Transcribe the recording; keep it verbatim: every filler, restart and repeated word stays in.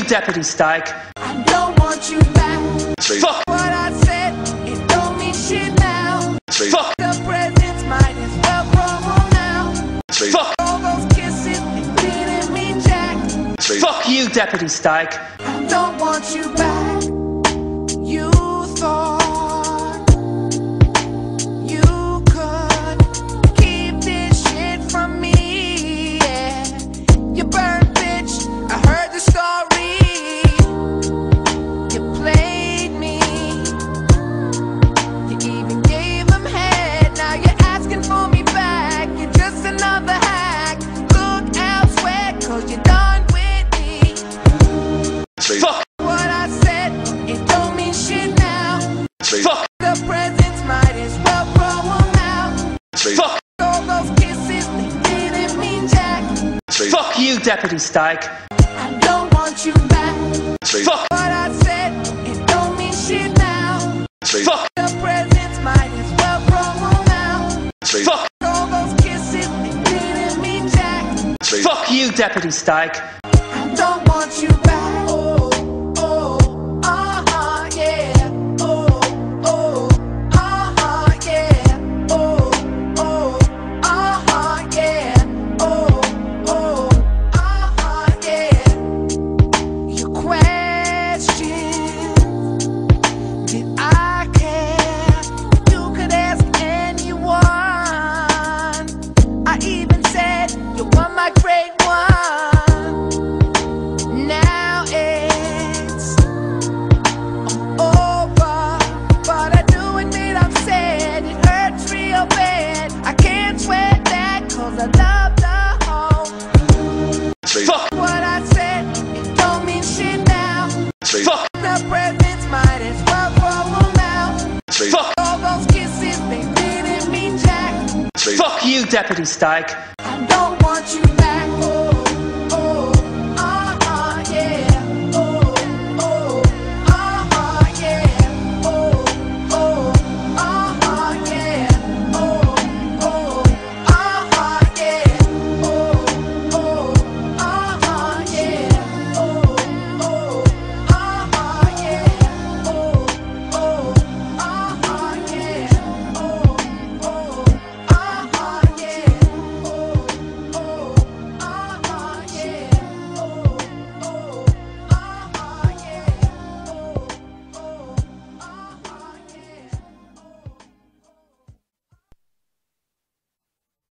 Deputy Stagg. I don't want you back. Fuck what I said, it don't mean shit now. Fuck the presents might as well grow on now. Fuck all those kisses, it didn't mean jack. Fuck you, Deputy Stagg. I don't want you back. You thought you could keep this shit from me, yeah. You burned, bitch, I heard the story. You played me. You even gave them head. Now you're asking for me back. You're just another hack. Look elsewhere, cause you're done with me. Fuck what I said, it don't mean shit now. Fuck the presents might as well grow on now. Fuck all those kisses, they didn't mean jack. Fuck you, Deputy Stagg. I don't want you back. Fuck what I said, it don't mean shit now. Fuck the presents might as well grow on now. Fuck all those kisses, they didn't mean jack. Fuck you, Deputy Stagg. I don't want you back. Oh, oh, uh-huh, yeah. Oh, oh, uh-huh, yeah. Oh, oh, uh-huh, yeah. Oh, oh, uh-huh, yeah. Your question, did I care? You could ask anyone. I even said you were my great one. Now it's over, but I do admit I'm sad. It hurts real bad. I can't sweat that, cause I love the whole. Fuck what I said, it don't mean shit now. Fuck the presents might as well grow on now. Fuck all those kisses, they didn't mean jack. Fuck you, Deputy Stagg.